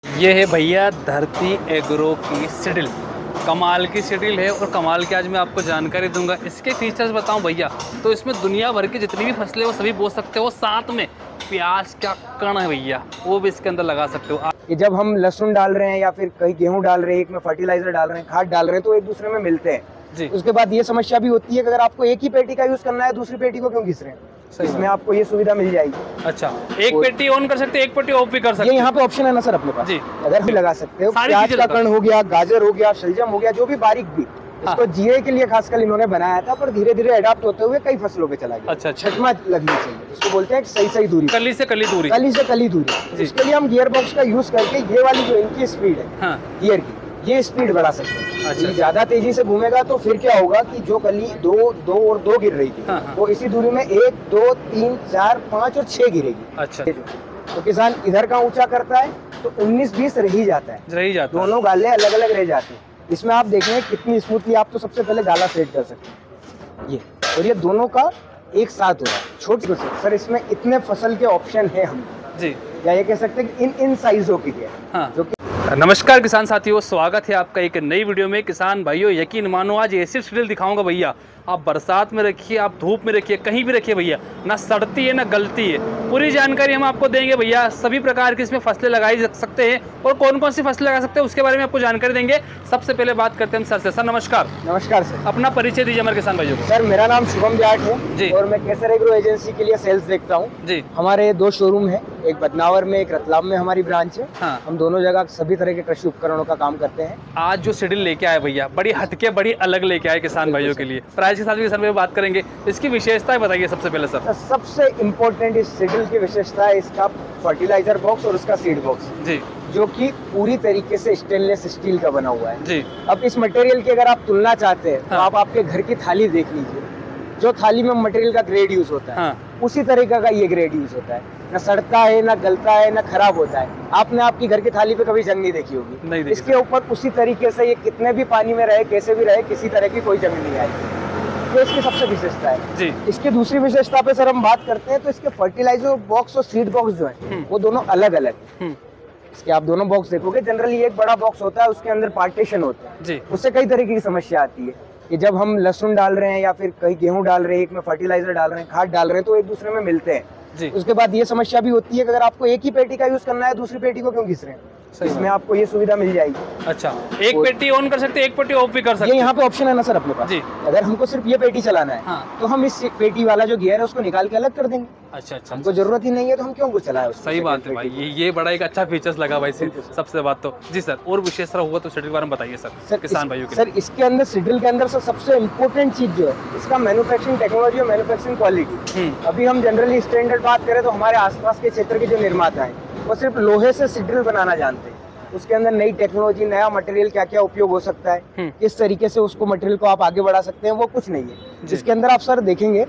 ये है भैया धरती एग्रो की सिडिल। कमाल की सिडिल है और कमाल की आज मैं आपको जानकारी दूंगा। इसके फीचर्स बताऊं भैया तो इसमें दुनिया भर की जितनी भी फसलें वो सभी बो सकते हो। साथ में प्याज का कण है भैया, वो भी इसके अंदर लगा सकते हो। कि जब हम लहसुन डाल रहे हैं या फिर कहीं गेहूं डाल रहे हैं, एक में फर्टिलाइजर डाल रहे हैं, खाद डाल रहे हैं, तो एक दूसरे में मिलते हैं जी। उसके बाद ये समस्या भी होती है कि अगर आपको एक ही पेटी का यूज करना है, दूसरी पेटी को क्यों घिस रहे हैं। इसमें आपको ये सुविधा मिल जाएगी। अच्छा, एक पेटी ऑन कर सकते हैं, एक पेटी ऑफ भी कर सकते हैं। ये यहाँ पे ऑप्शन है ना सर अपने पास जी। अगर भी लगा सकते हो। प्याज का कण हो गया, गाजर हो गया, शलजम हो गया, जो भी बारीक भी इसको जीरे के लिए खासकर इन्होंने बनाया था, पर धीरे धीरे अडॉप्ट होते हुए कई फसलों पे चला गया। अच्छा, छटमा लगनी चाहिए, इसको बोलते हैं सही दूरी, कली से कली दूरी, कली से कली दूरी। इसके लिए हम गियर बॉक्स का यूज करके ये वाली जो इनकी स्पीड है गियर की, ये स्पीड बढ़ा सकते हैं। अच्छा। ज्यादा तेजी से घूमेगा तो फिर क्या होगा कि जो कली दो गिर रही थी वो इसी दूरी में 1, 2, 3, 4, 5 और 6 गिरेगी। अच्छा। तो किसान इधर का ऊंचा करता है तो 19-20 रह ही जाता है, दोनों गाले अलग अलग रह जाते हैं। इसमें आप देखें कितनी स्मूथली आप तो सबसे पहले गाला सेट कर सकते हैं ये, और ये दोनों का एक साथ हो रहा है। छोटी सर इसमें इतने फसल के ऑप्शन है हम जी, या ये कह सकते हैं कि इन साइजों की है जो कि। नमस्कार किसान साथियों, स्वागत है आपका एक नई वीडियो में। किसान भाइयों यकीन मानो आज ऐसी सिडिल दिखाऊंगा भैया, आप बरसात में रखिए, आप धूप में रखिए, कहीं भी रखिए भैया, ना सड़ती है ना गलती है। पूरी जानकारी हम आपको देंगे भैया। सभी प्रकार की इसमें फसलें लगाई सकते हैं और कौन कौन सी फसलें लगा सकते हैं उसके बारे में आपको जानकारी देंगे। सबसे पहले बात करते हैं हम सर से। सर नमस्कार। नमस्कार सर, अपना परिचय दीजिए हमारे किसान भाइयों को। सर मेरा नाम शुभम जाट है जी, और मैं केसर एग्रो एजेंसी के लिए सेल्स देखता हूँ जी। हमारे 2 शोरूम है, एक बदनावर में, एक रतलाम में हमारी ब्रांच है। हम दोनों जगह सभी तरह के कृषि उपकरणों का काम करते हैं। आज जो सिडिल लेके आए भैया, बड़ी हटके बड़ी अलग लेके आए किसान भाइयों के लिए। प्राइस के साथ भी किसान भाई बात करेंगे, इसकी विशेषताएं बताइए सबसे पहले सर। सबसे इम्पोर्टेंट इस सिडिल की विशेषता है इसका फर्टिलाइजर बॉक्स और उसका सीड बॉक्स जी, जो कि पूरी तरीके से स्टेनलेस स्टील का बना हुआ है जी। अब इस मटेरियल की अगर आप तुलना चाहते हैं तो आप आपके घर की थाली देख लीजिए, जो थाली में मटेरियल का ग्रेड यूज होता है उसी तरीके का ये ग्रेड यूज होता है। न सड़ता है, न गलता है, न खराब होता है। आपने आपकी घर की थाली पे कभी जंग नहीं देखी होगी, नहीं इसके ऊपर उसी तरीके से ये कितने भी पानी में रहे, कैसे भी रहे, किसी तरह की कोई जंग नहीं आएगी। तो इसकी सबसे विशेषता है जी। इसकी दूसरी विशेषता पे सर हम बात करते हैं तो इसके फर्टिलाइजर बॉक्स और सीड बॉक्स जो है वो दोनों अलग अलग है। इसके आप दोनों बॉक्स देखोगे, जनरली एक बड़ा बॉक्स होता है, उसके अंदर पार्टीशन होता है जी। उससे कई तरीके की समस्या आती है कि जब हम लहसुन डाल रहे हैं या फिर कहीं गेहूं डाल रहे हैं, एक में फर्टिलाइजर डाल रहे हैं, खाद डाल रहे हैं, तो एक दूसरे में मिलते हैं जी। उसके बाद ये समस्या भी होती है कि अगर आपको एक ही पेटी का यूज करना है, दूसरी पेटी को क्यों घिस रहे हैं। इसमें आपको ये सुविधा मिल जाएगी। अच्छा, एक पेटी ऑन कर सकते हैं, एक पेटी ऑफ भी कर सकते हैं। ये यहाँ पे ऑप्शन है ना सर अपने पास जी। अगर हमको सिर्फ ये पेटी चलाना है तो हम इस पेटी वाला जो गियर है उसको निकाल के अलग कर देंगे। अच्छा, हमको जरूरत ही नहीं है तो हम क्यों कुछ चलाए। सही बात है भाई, ये बड़ा एक अच्छा फीचर्स लगा भाई सबसे बात तो जी। सर और विशेष होगा तो सिडिल के बारे में बताइए सर किसान भाइयों के। सर इसके अंदर सिडिल के अंदर सबसे इम्पोर्टेंट चीज जो है इसका मैन्युफैक्चरिंग टेक्नोलॉजी और मैन्युफैक्चरिंग क्वालिटी। अभी हम जनरली स्टैंडर्ड बात करें तो हमारे आसपास के क्षेत्र के जो निर्माता है वो सिर्फ लोहे से सिडिल बनाना जानते हैं। उसके अंदर नई टेक्नोलॉजी, नया मटेरियल क्या क्या उपयोग हो सकता है, किस तरीके से उसको मटेरियल को आप आगे बढ़ा सकते हैं, वो कुछ नहीं है। जिसके अंदर आप सर देखेंगे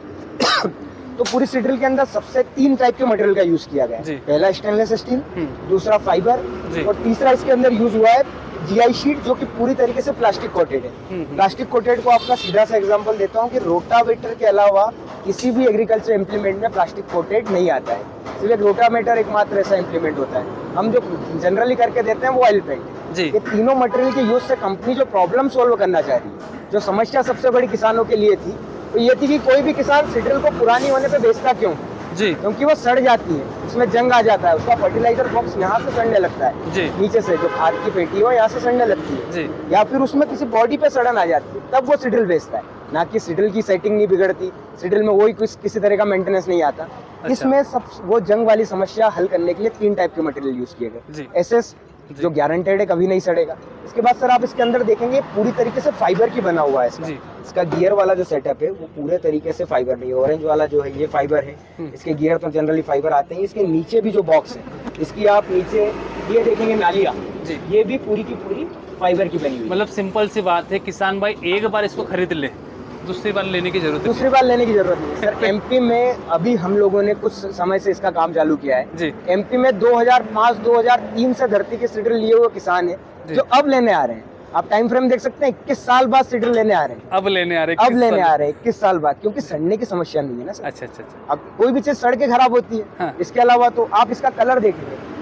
तो पूरी सिडिल के अंदर सबसे 3 टाइप के मटेरियल का यूज किया गया है। पहला स्टेनलेस स्टील, दूसरा फाइबर और तीसरा इसके अंदर यूज हुआ है जीआई शीट, जो कि पूरी तरीके से प्लास्टिक कोटेड है। प्लास्टिक कोटेड को आपका सीधा सा एग्जांपल देता हूँ कि रोटावेटर के अलावा किसी भी एग्रीकल्चर इम्प्लीमेंट में प्लास्टिक कोटेड नहीं आता है। सिर्फ एक रोटावेटर एकमात्र ऐसा इम्प्लीमेंट होता है। हम जो जनरली करके देते हैं वो ऑयल पेंट जी। ये तीनों मटेरियल के यूज से कंपनी जो प्रॉब्लम सोल्व करना चाह रही है, जो समस्या सबसे बड़ी किसानों के लिए थी तो ये थी कि कोई भी किसान सिडिल को पुरानी होने पे बेचता क्यों जी, क्योंकि वो सड़ जाती है, उसमें जंग आ जाता है, उसका फर्टिलाइजर बॉक्स यहाँ से सड़ने लगता है जी। नीचे से जो खाद की पेटी हो यहाँ से सड़ने लगती है जी। या फिर उसमें किसी बॉडी पे सड़न आ जाती है, तब वो सिडिल बेचता है। ना कि सिडिल की सेटिंग नहीं बिगड़ती, सिडिल में वही किसी तरह का मेंटेनेंस नहीं आता। अच्छा। इसमें सब वो जंग वाली समस्या हल करने के लिए 3 टाइप के मटेरियल यूज किए गए। एसएस जो गारंटेड है, कभी नहीं सड़ेगा। इसके बाद सर आप इसके अंदर देखेंगे पूरी तरीके से फाइबर की बना हुआ है इसका गियर वाला जो सेटअप है वो पूरे तरीके से फाइबर नहीं है। ऑरेंज वाला जो है ये फाइबर है, इसके गियर तो जनरली फाइबर आते हैं। इसके नीचे भी जो बॉक्स है इसकी आप नीचे ये देखेंगे नालियाँ जी, ये भी पूरी की पूरी फाइबर की बनी हुई। मतलब सिंपल सी बात है किसान भाई, एक बार इसको खरीद ले, दूसरी बार लेने की जरूरत नहीं है। सर एमपी में अभी हम लोगों ने कुछ समय से इसका काम चालू किया है जी। एमपी में 2005-2003 से धरती के सिडिल लिए हुए किसान है जो अब लेने आ रहे हैं। आप टाइम फ्रेम देख सकते हैं, 21 साल बाद सिडिल लेने आ रहे हैं। अब लेने आ रहे हैं 21 साल बाद, क्योंकि सड़ने की समस्या नहीं है ना सर। अच्छा। अब कोई भी चीज सड़ के खराब होती है। इसके अलावा तो आप इसका कलर देखिए,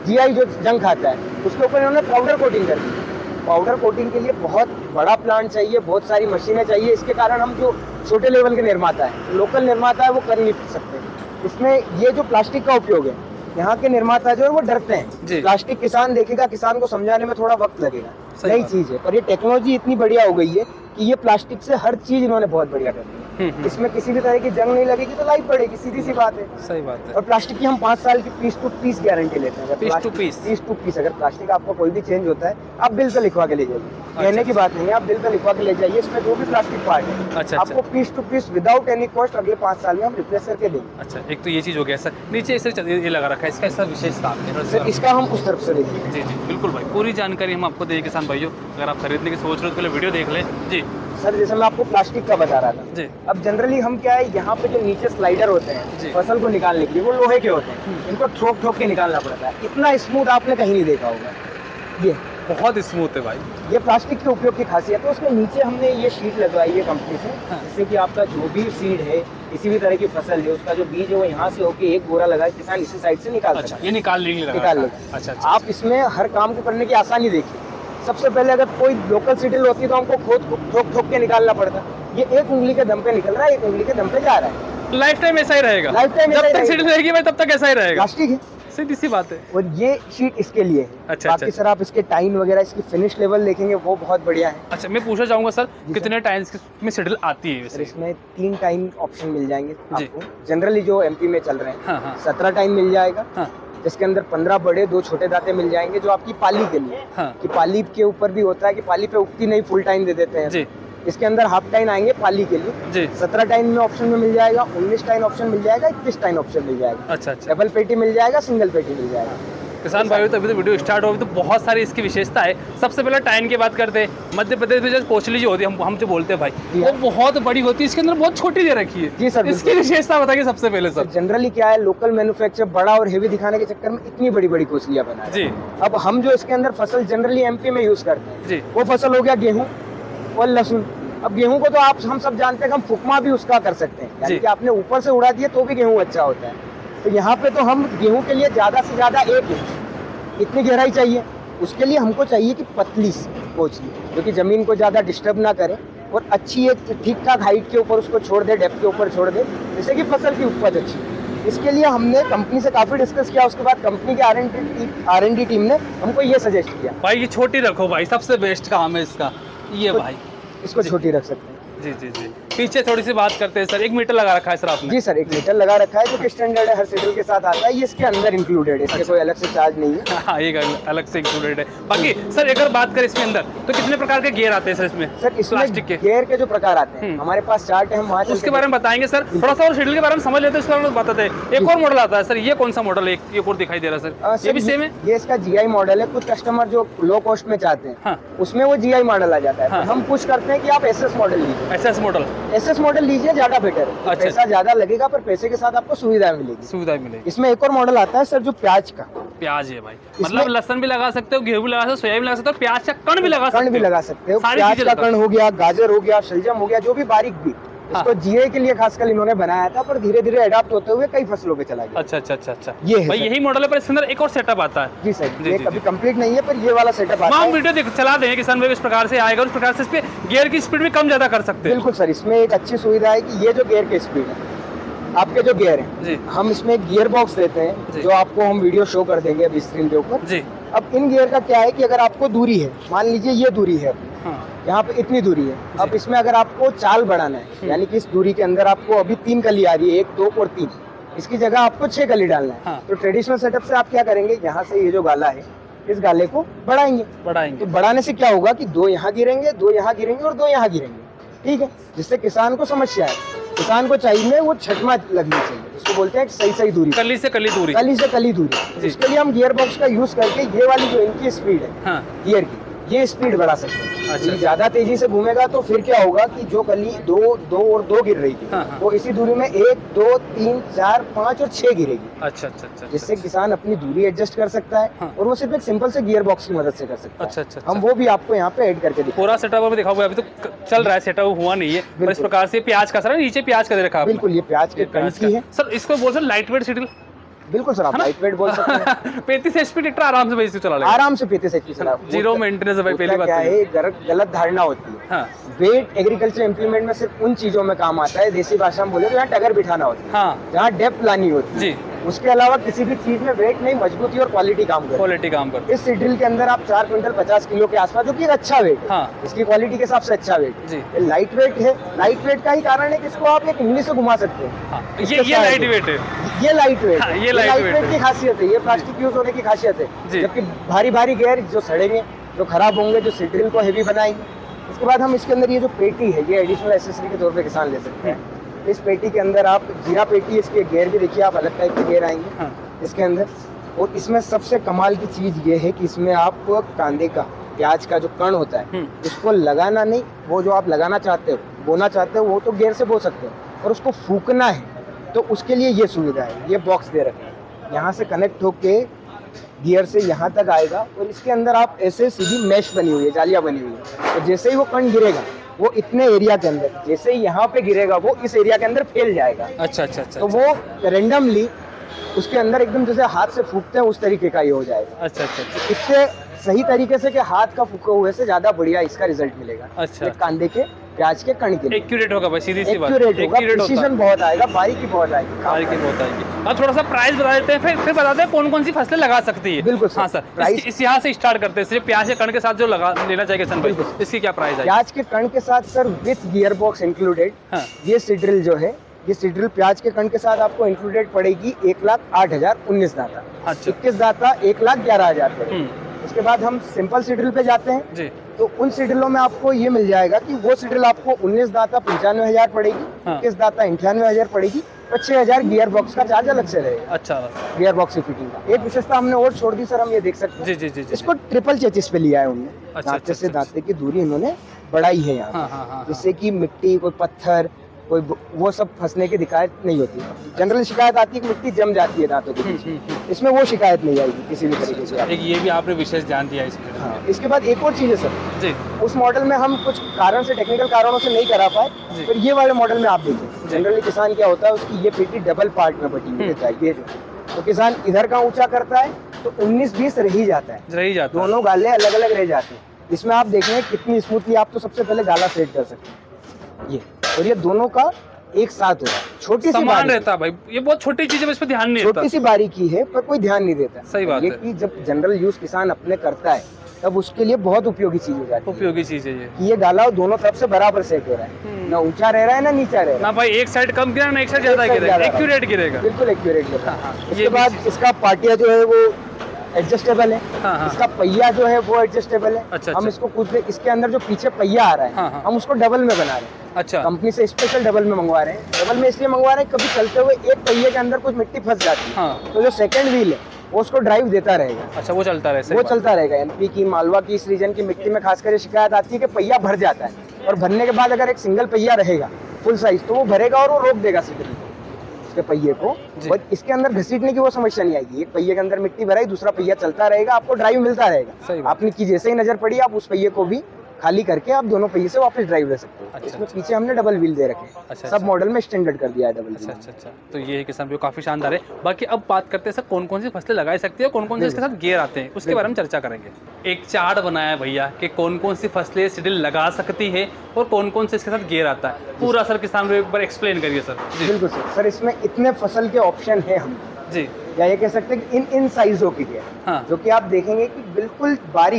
GI जो जंग खाता है उसके ऊपर इन्होंने पाउडर कोटिंग कर दी। पाउडर कोटिंग के लिए बहुत बड़ा प्लांट चाहिए, बहुत सारी मशीनें चाहिए। इसके कारण हम जो छोटे लेवल के निर्माता है, लोकल निर्माता है, वो कर नहीं सकते। इसमें ये जो प्लास्टिक का उपयोग है, यहाँ के निर्माता जो है वो डरते हैं। प्लास्टिक किसान देखेगा, किसान को समझाने में थोड़ा वक्त लगेगा, नई चीज है। पर ये टेक्नोलॉजी इतनी बढ़िया हो गई है कि ये प्लास्टिक से हर चीज इन्होंने बहुत बढ़िया कर दी है। इसमें किसी भी तरह की जंग नहीं लगेगी तो लाइफ बढ़ेगी, सीधी सी बात है। सही बात है। और प्लास्टिक की हम 5 साल की पीस टू पीस गारंटी लेते हैं। पीस टू पीस अगर प्लास्टिक आपका कोई भी चेंज होता है, आप बिल पे लिखवा के ले जाइए। कहने की बात नहीं है, आप बिल पे लिखवा के ले जाइए। इसमें जो भी प्लास्टिक पार्ट है आपको piece to piece without any cost अगले 5 साल में हम रिप्लेस करके देंगे। अच्छा, एक तो ये चीज हो गया सर। नीचे इसे ये लगा रखा है, इसका ऐसा विशेषता सर, इसका हम उस तरफ से देखिए। जी जी बिल्कुल भाई, पूरी जानकारी हम आपको देंगे किसान भाइयों। अगर आप खरीदने की सोच रहे हो तो पहले वीडियो देख लें। जी सर, जैसे मैं आपको प्लास्टिक का बता रहा था जी। अब जनरली हम क्या है, यहाँ पे जो नीचे स्लाइडर होते हैं फसल को निकालने के लिए, वो लोहे के होते हैं। इनको ठोक ठोक के निकालना पड़ता है। इतना स्मूथ आपने कहीं नहीं देखा होगा। ये बहुत स्मूथ है भाई। ये प्लास्टिक के उपयोग की खासियत है। उसके नीचे हमने ये शीट लगवाई है कंपनी से, जिससे कि आपका जो भी सीड है, किसी भी तरह की फसल है, उसका जो बीज है वो यहाँ से होके एक बोरा लगा किसान इसी साइड से निकाल सकता है। ये निकाल लेगा। अच्छा, आप इसमें हर काम को करने की आसानी देखिए। सबसे पहले अगर कोई लोकल सीडल होती है तो हमको खोद ठोक ठोक के निकालना पड़ता। ये एक उंगली के दम पे निकल रहा है, एक उंगली के दम पे जा रहा है। लाइफ टाइम ऐसा ही रहेगा। लाइफ टाइम जब तक सीडल रहेगी भाई तब तक ऐसा ही रहेगा। प्लास्टिक है, सीधी सी बात है। और ये शीट इसके लिए है। अच्छा, बाकी सर आप इसके टाइन वगैरह, इसकी फिनिश लेवल देखेंगे वो बहुत बढ़िया है। अच्छा, मैं पूछना चाहूंगा सर, कितने टाइम्स में सीडल आती है? सर, इसमें 3 टाइम ऑप्शन मिल जाएंगे आपको। जनरली जो MP में चल रहे हैं 17 टाइम मिल जाएगा, जिसके अंदर 15 बड़े 2 छोटे दाते मिल जाएंगे, जो आपकी पाली के लिए कि पाली के ऊपर भी होता है कि पाली पे उगती नहीं, फुल टाइम दे देते हैं। इसके अंदर हाफ टाइम आएंगे पाली के लिए। 17 टाइम में ऑप्शन में मिल जाएगा, 19 टाइम ऑप्शन मिल जाएगा, 21 टाइम ऑप्शन मिल जाएगा। अच्छा, डबल पेटी मिल जाएगा, सिंगल पेटी मिल जाएगा। किसान भाइयों, तो अभी तो वीडियो स्टार्ट होगी तो बहुत सारी इसकी विशेषता है। सबसे पहले टाइन की बात करते हैं। मध्य प्रदेश में जो कोचली जो होती है, हम जो बोलते हैं भाई, वो बहुत बड़ी होती है। इसके अंदर बहुत छोटी दे रखी है। जी सर, इसकी विशेषता बताइए सबसे पहले सर। जनरली क्या है, लोकल मैन्युफैक्चर बड़ा और हेवी दिखाने के चक्कर में इतनी बड़ी बड़ी कोचलियां बना जी। अब हम जो इसके अंदर फसल जनरली MP में यूज करते हैं जी, वो फसल हो गया गेहूँ और लहसुन। अब गेहूं को तो हम सब जानते हैं कि हम फुकमा भी उसका कर सकते हैं, यानी कि आपने ऊपर से उड़ा दिया तो भी गेहूं अच्छा होता है। तो यहाँ पे तो हम गेहूं के लिए ज्यादा से ज्यादा 1 इंच इतनी गहराई चाहिए। उसके लिए हमको चाहिए कि पतली सी कोचली, जो कि जमीन को ज्यादा डिस्टर्ब ना करे और अच्छी एक ठीक ठाक हाइट के ऊपर उसको छोड़ दे, डेप्थ के ऊपर छोड़ दे, जिससे कि फसल की उपज अच्छी। इसके लिए हमने कंपनी से काफी डिस्कस किया। उसके बाद कंपनी के R&D टीम ने हमको ये सजेस्ट किया, भाई ये छोटी रखो भाई, सबसे बेस्ट काम है इसका ये भाई, इसको छोटी रख सकते हैं। जी जी जी। पीछे थोड़ी सी बात करते हैं सर। 1 मीटर लगा रखा है सर आपने? जी सर, 1 मीटर लगा रखा है, जो कि स्टैंडर्ड है, हर सीडल के साथ आता है। ये इसके अंदर इंक्लूडेड है, इसके कोई अलग से चार्ज नहीं है। हाँ, ये अलग से इंक्लूडेड है। बाकी सर अगर बात करें इसके अंदर तो कितने प्रकार के गियर आते हैं सर इसमें? सर, इसमें प्लास्टिक के गियर के जो प्रकार आते हैं हमारे पास चार्ट है, हम वहाँ उसके बारे में बताएंगे सर। थोड़ा सा और सीडल के बारे में समझ लेते हैं, उसके बारे में बताते हैं। एक और मॉडल आता है सर, ये कौन सा मॉडल है? एक और दिखाई दे रहा है सर, ये भी सेम है? ये इसका GI मॉडल है। कुछ कस्टमर जो लो कॉस्ट में चाहते हैं उसमें वो GI मॉडल आ जाता है। हम पुश करते हैं कि आप SS मॉडल लीजिए। SS मॉडल लीजिए, ज्यादा बेटर है। अच्छा, पैसा ज्यादा लगेगा पर पैसे के साथ आपको सुविधा मिलेगी। इसमें एक और मॉडल आता है सर, जो प्याज का। प्याज है भाई, मतलब लहसुन भी लगा सकते हो, गेहूं भी लगा सकते हो, सोयाबीन भी लगा सकते हो, प्याज का कण भी लगा सकते हो। प्याज का कण हो गया, गाजर हो गया, शलजम हो गया, जो भी बारीक भी। इसको GI के लिए खासकर इन्होंने बनाया था, पर धीरे धीरे अडॉप्ट होते हुए कई फसलों पे चला गया। अच्छा। ये है भाई, यही मॉडल है, पर इसके अंदर एक और सेटअप आता है। जी सर, ये कभी कंप्लीट नहीं है, पर ये वाला सेटअप आता है। हम वीडियो चला देंगे किसान भाई, इस प्रकार से आएगा, उस प्रकार से इस पे गियर की स्पीड भी कम ज्यादा कर सकते हैं। बिल्कुल सर, इसमें एक अच्छी सुविधा है कि ये जो गियर की स्पीड है, आपके जो गियर है, हम इसमें गियर बॉक्स देते हैं, जो आपको हम वीडियो शो कर देंगे अभी स्क्रीन के ऊपर जी। अब इन गियर का क्या है कि अगर आपको दूरी है, मान लीजिए ये दूरी है, यहाँ पे इतनी दूरी है। अब इसमें अगर आपको चाल बढ़ाना है, यानी कि इस दूरी के अंदर आपको अभी 3 कली आ रही है, 1, 2 और 3, इसकी जगह आपको 6 कली डालना है। तो ट्रेडिशनल सेटअप से आप क्या करेंगे, यहाँ से ये जो गाला है, इस गाले को बढ़ाएंगे। तो बढ़ाने से क्या होगा कि 2 यहाँ गिरेंगे, 2 यहाँ गिरेंगे और 2 यहाँ गिरेंगे। ठीक है, जिससे किसान को समस्या है। किसान को चाहिए वो छटमा लगनी चाहिए, इसको बोलते हैं सही दूरी, कली से कली दूरी। इसके लिए हम गियर बॉक्स का यूज करके ये वाली जो इनकी स्पीड है गियर की, ये स्पीड बढ़ा सकते हैं। अच्छा, ज्यादा तेजी से घूमेगा तो फिर क्या होगा कि जो कली 2 गिर रही थी, वो इसी दूरी में 1, 2, 3, 4, 5 और 6 गिरेगी। अच्छा, जिससे किसान अपनी दूरी एडजस्ट कर सकता है और वो सिर्फ एक सिंपल से गियर बॉक्स की मदद से कर सकता है। अच्छा, हम वो भी आपको यहाँ पे ऐड करके पूरा सेटअप में दिखाऊंगा। अभी तो चल रहा है, सेटअप हुआ नहीं है, पर इस प्रकार से प्याज का सर नीचे प्याज का दे रखा है। बिल्कुल, ये प्याज के कण की है सर। इसको बोल सर लाइट वेट सीडल। बिल्कुल सर, आप लाइट वेट बोल सकते हैं। 35 HP ट्रैक्टर आराम से भाई इससे चला लेगा, आराम से 35 HP चला, जीरो मेंटेनेंस है भाई। पहली बात क्या है, गलत धारणा होती है। हाँ। वेट एग्रीकल्चर इंप्लीमेंट में सिर्फ उन चीजों में काम आता है, देसी भाषा में बोले तो, जहाँ टगर बिठाना होता है, हाँ, जहाँ डेप्थ लानी होती है जी। उसके अलावा किसी भी चीज में वेट नहीं, मजबूती और क्वालिटी काम करती है। क्वालिटी काम करती है। इस सीड ड्रिल के अंदर आप 4 क्विंटल 50 किलो के आसपास, जो कि एक अच्छा वेट है, हाँ। इसकी क्वालिटी के हिसाब से अच्छा वेट जी। है। लाइट वेट है, लाइट वेट का ही कारण है कि इसको आप एक इंग्लिश से घुमा सकते हैं। हाँ, ये लाइट वेट है, ये लाइट वेट हाँ, है, ये लाइट वेट की खासियत है, ये प्लास्टिक यूज होने की खासियत है। जबकि भारी भारी गेयर जो सड़ेंगे, जो खराब होंगे, जो सीड ड्रिल को हेवी बनाएंगे। इसके बाद हम इसके अंदर ये जो पेटी है, ये एडिशनल एक्सेसरी के तौर पे किसान ले सकते हैं। इस पेटी के अंदर आप जीरा पेटी, इसके गेयर भी देखिए आप, अलग टाइप के गेयर आएंगे, हाँ, इसके अंदर। और इसमें सबसे कमाल की चीज ये है कि इसमें आप कांदे का, प्याज का जो कण होता है, उसको लगाना नहीं, वो जो आप लगाना चाहते हो, बोना चाहते हो, वो तो गेयर से बो सकते हो, और उसको फूकना है तो उसके लिए ये सुविधा है। ये बॉक्स दे रखे हैं, यहाँ से कनेक्ट होके गियर से यहाँ तक आएगा, और इसके अंदर आप ऐसे सीधी मैश बनी हुई है, जालियाँ बनी हुई है, तो जैसे ही वो कण गिरेगा, वो इतने एरिया के अंदर, जैसे ही यहाँ पे गिरेगा, वो इस एरिया के अंदर फैल जाएगा। अच्छा। तो वो रेंडमली उसके अंदर एकदम जैसे हाथ से फूकते हैं उस तरीके का ये हो जाएगा। अच्छा। इससे सही तरीके से कि हाथ का फूका हुए से ज्यादा बढ़िया इसका रिजल्ट मिलेगा। अच्छा। कांदे के, प्याज के कण के लिए एक्यूरेट होगा भाई, सीधी सी बात, एक्यूरेट होगा, प्रिसीजन बहुत आएगा, बारीकी बहुत आएगी। अब थोड़ा सा प्राइस बता देते हैं, फिर बताते हैं कौन कौन सी फसलें लगा सकती है। बिल्कुल हाँ सर, प्राइस इस यहाँ से स्टार्ट करते हैं। सिर्फ प्याज के कण के साथ जो लगा लेना चाहिए किसान भाई, इसकी क्या प्राइस है? प्याज के कण के साथ sir with gear box included, ये सीड ड्रिल जो है, ये सीड ड्रिल प्याज के कण के साथ आपको इंक्लूडेड पड़ेगी 1,08,000 19 दाता। 21 दाता 1,11,000 पड़ेगी। उसके बाद हम सिंपल सीड ड्रिल पे जाते हैं जी। तो उन सीड ड्रिलों में आपको ये मिल जाएगा कि वो सीड ड्रिल आपको 19 दाता 95,000 पड़ेगी, 21 दाता 98,000 पड़ेगी, 6,000 गियर बॉक्स का चार्ज अलग से रहेगा। अच्छा, गियर बॉक्स की फिटिंग का। एक विशेषता हमने और छोड़ दी सर, हम ये देख सकते हैं जी। इसको ट्रिपल चेचिस पे लिया है उन्होंने, दांते से दांते की दूरी इन्होंने बढ़ाई है यहाँ, जिससे कि मिट्टी, कोई पत्थर, कोई वो सब फंसने की शिकायत नहीं होती। जनरल शिकायत आती है कि मिट्टी जम जाती है दांतों के बीच, इसमें वो शिकायत नहीं आएगी किसी भी तरीके से। एक ये भी आपने विशेष ध्यान दिया इसमें। हाँ। इसके बाद एक और चीज़ है सर जी, उस मॉडल में हम कुछ कारण से, टेक्निकल कारणों से नहीं करा पाए, फिर ये वाले मॉडल में आप देखिए, जनरली किसान क्या होता है, उसकी ये पेटी डबल पार्ट में बटी हुई रहता है, ये जो, तो किसान इधर का ऊंचा करता है तो 19-20 रह ही जाता है, दोनों गाले अलग अलग रह जाते हैं। इसमें आप देखेंगे कितनी स्मूथली, आप तो सबसे पहले गाला सेट कर सकते हैं ये, और ये दोनों का एक साथ हो रहा है। छोटी सी बारीकी रहता है भाई, ये बहुत छोटी चीज है, इस पे ध्यान नहीं देता। छोटी सी बारीकी है पर कोई ध्यान नहीं देता। सही बात है कि जब जनरल यूज किसान अपने करता है तब उसके लिए बहुत उपयोगी चीज हो जाती है। उपयोगी चीज है ये, कि ये गाला दोनों तरफ से बराबर सेट हो रहा है, ना ऊंचा रह रहा है ना नीचा रह रहा है, ना भाई एक साइड कम गिरेगा ना एक साइड ज्यादा गिरेगा, एक्यूरेट गिरेगा, बिल्कुल एक्यूरेट गिरेगा। इसके बाद इसका पाटिया जो है वो एडजस्टेबल है। इसका पहिया जो है वो एडजस्टेबल है। हम इसको कुछ, इसके अंदर जो पीछे पहिया आ रहा है, हम उसको डबल में बना रहे हैं। अच्छा, कंपनी से स्पेशल डबल में मंगवा रहे हैं। डबल में इसलिए मंगवा रहे हैं, कभी चलते हुए एक पहिए के अंदर कुछ मिट्टी फंस जाती है, तो जो सेकंड व्हील है वो उसको ड्राइव देता रहेगा। अच्छा, वो चलता रहेगा, वो चलता रहेगा। एमपी की, मालवा की, इस रीजन की मिट्टी में खासकर शिकायत आती है कि पहिया भर जाता है, और भरने के बाद अगर एक सिंगल पहिया रहेगा फुल साइज, तो वो भरेगा और वो रोक देगा सीधे के पहिए को, और इसके अंदर घसीटने की वो समस्या नहीं आएगी। एक पहिए के अंदर मिट्टी भराई, दूसरा पहिया चलता रहेगा, आपको ड्राइव मिलता रहेगा। आपने की जैसे ही नजर पड़ी, आप उस पहिए को भी खाली करके आप दोनों पहिए से वापस ड्राइव ले सकते हो। अच्छा, इसमें पीछे हमने डबल व्हील दे रखे, सब मॉडल में स्टैंडर्ड कर दिया है डबल व्हील। अच्छा, तो ये है किसान, काफी शानदार है। बाकी अब बात करते हैं सर, कौन कौन सी फसलें लगा सकती है, कौन कौन से इसके साथ गियर आते हैं, उसके बारे में चर्चा करेंगे। एक चार्ट बनाया है भैया कि कौन कौन सी फसलें सीड ड्रिल लगा सकती है और कौन कौन से इसके साथ गियर आता है, पूरा सर किसान को एक बार एक्सप्लेन करिए सर। बिल्कुल सर, इसमें इतने फसल के ऑप्शन है हम जी, या ये कह सकते हैं कि इन साइजों की गियर, जो कि आप देखेंगे कि बिल्कुल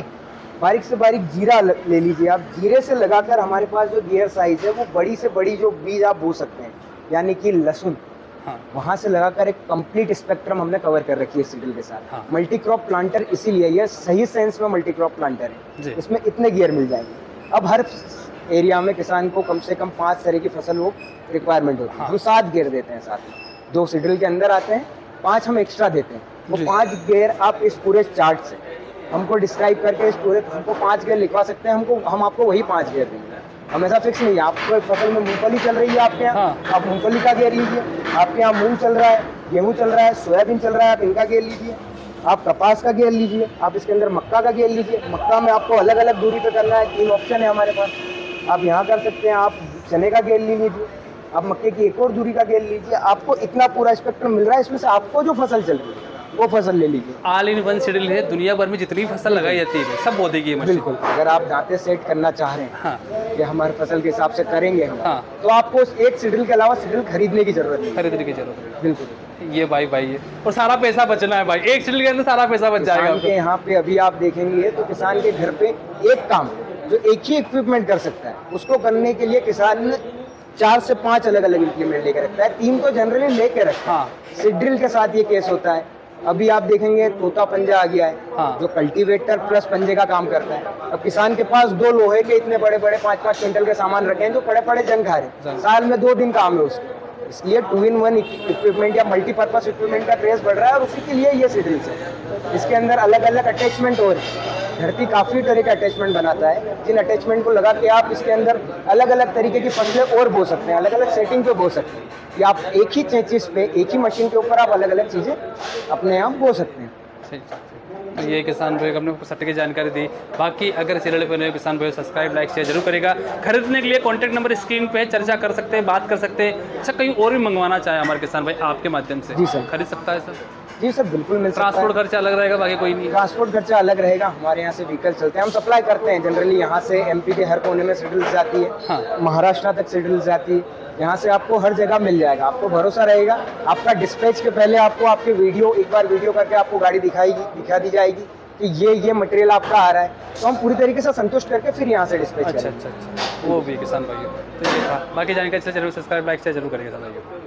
बारीक से बारीक जीरा ले लीजिए आप, जीरे से लगाकर हमारे पास जो गियर साइज है वो बड़ी से बड़ी जो बीज आप बो सकते हैं, यानी कि लहसुन, वहां से लगाकर एक कंप्लीट स्पेक्ट्रम हमने कवर कर रखी है सीड ड्रिल के साथ। मल्टी क्रॉप प्लांटर इसीलिए ये सही सेंस में मल्टी क्रॉप प्लांटर है, इसमें इतने गियर मिल जाएंगे। अब हर एरिया में किसान को कम से कम 5 तरह की फसल वो रिक्वायरमेंट होती है, हम 7 गियर देते हैं साथ में, 2 सीड ड्रिल के अंदर आते हैं, 5 हम एक्स्ट्रा देते हैं। वो 5 गियर आप इस पूरे चार्ट से हमको डिस्क्राइब करके इस पूरे हमको 5 गियर लिखवा सकते हैं, हम आपको वही 5 गियर देंगे। हमेशा फिक्स नहीं है, आपको फसल में मूंगफली चल रही है आपके यहाँ, आप मूंगफली का गियर लीजिए, आपके यहाँ मूंग चल रहा है, गेहूँ चल रहा है, सोयाबीन चल रहा है, आप इनका गियर लीजिए, आप कपास का गियर लीजिए, आप इसके अंदर मक्का का गियर लीजिए। मक्का में आपको अलग अलग दूरी पे करना है, 3 ऑप्शन है हमारे पास, आप यहाँ कर सकते हैं। आप चने का गियर ले लीजिए, आप मक्के की एक और दूरी का गेल लीजिए, आपको इतना पूरा स्पेक्ट्रम मिल रहा है, इसमें से आपको जो फसल चल रही है वो फसल ले लीजिए। ऑल इन वन सीडल है, दुनिया भर में जितनी फसल लगाई जाती है सब बो देगी ये मशीन। बिल्कुल, अगर आप दांते सेट करना चाह रहे हैं हाँ, कि हमारे फसल के हिसाब से करेंगे हम, हाँ, तो आपको उस एक सीडल के अलावा सीडल खरीदने की जरूरत नहीं। खरीदने की जरूरत है। बिल्कुल, ये भाई है, और सारा पैसा बचना है भाई, एक सीडल के अंदर सारा पैसा बच जाएगा। किसान के यहाँ पे अभी आप देखेंगे तो किसान के घर पे एक काम जो एक ही इक्विपमेंट कर सकता है, उसको करने के लिए किसान 4 से 5 अलग अलग इक्विपमेंट लेकर रखता है, 3 तो जनरली लेके रखता है। हाँ, सीड ड्रिल के साथ ये केस होता है। अभी आप देखेंगे तोता पंजा आ गया है, हाँ, जो कल्टीवेटर प्लस पंजे का काम करता है। अब किसान के पास 2 लोहे के इतने बड़े बड़े 5-5 क्विंटल के सामान रखे हैं जो पड़े पड़े जंग खा रहे, साल में 2 दिन काम है उसको। इसलिए 2-in-1 इक्विपमेंट या मल्टीपर्पज इक्विपमेंट का क्रेज बढ़ रहा है, और उसी के लिए ये सीड ड्रिल्स है। इसके अंदर अलग अलग अटैचमेंट हो रहे हैं। धरती काफी तरह के अटैचमेंट बनाता है, जिन अटैचमेंट को लगा के आप इसके अंदर अलग अलग तरीके की फसलें और बो सकते हैं, अलग अलग सेटिंग पे बो सकते हैं, या आप एक ही चीज पे एक ही मशीन के ऊपर आप अलग अलग चीजें अपने आप बो सकते हैं। तो ये किसान भाई हमने सटीक जानकारी दी। बाकी अगर चैनल पर नए किसान भाई सब्सक्राइब लाइक शेयर जरूर करेगा। खरीदने के लिए कॉन्टैक्ट नंबर स्क्रीन पे चर्चा कर सकते हैं, बात कर सकते हैं। अच्छा, कहीं और भी मंगवाना चाहे हमारे किसान भाई आपके माध्यम से, जी सर, खरीद सकता है सर? जी सर, बिल्कुल मिल सकता है। ट्रांसपोर्ट खर्चा अलग रहेगा, बाकी कोई नहीं? ट्रांसपोर्ट खर्चा अलग रहेगा। हमारे यहाँ से व्हीकल चलते हैं, हम सप्लाई करते हैं जनरली। यहाँ से एमपी के हर कोने में सीडल्स जाती है, हाँ, महाराष्ट्र तक सीडल्स जाती है। यहाँ से आपको हर जगह मिल जाएगा, आपको भरोसा रहेगा। आपका डिस्पैच के पहले आपको आपके एक बार वीडियो करके आपको गाड़ी दिखा दी जाएगी कि ये मटेरियल आपका आ रहा है, तो हम पूरी तरीके से संतुष्ट करके फिर यहाँ से डिस्पैच करेंगे। अच्छा, वो भी किसान भाइयों। तो ये था, बाकी जानकारी चैनल सब्सक्राइब लाइक शेयर जरूर करेंगे किसान भाइयों।